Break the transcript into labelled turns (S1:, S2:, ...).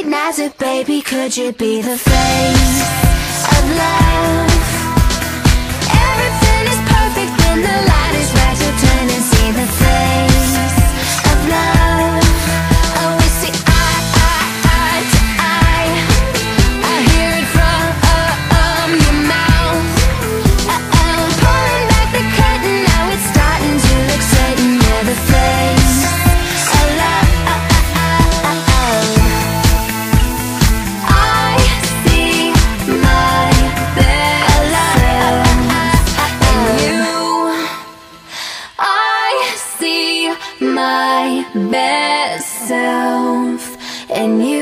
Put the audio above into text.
S1: recognize it, baby? Could you be the face of love? Everything is perfect when the light is right, so turn and see the face of love. Oh, we see eye to eye. I hear it from your mouth. Pulling back the curtain, now it's starting to look certain. You're the face of love. I see my best self in you. I see my best self in you.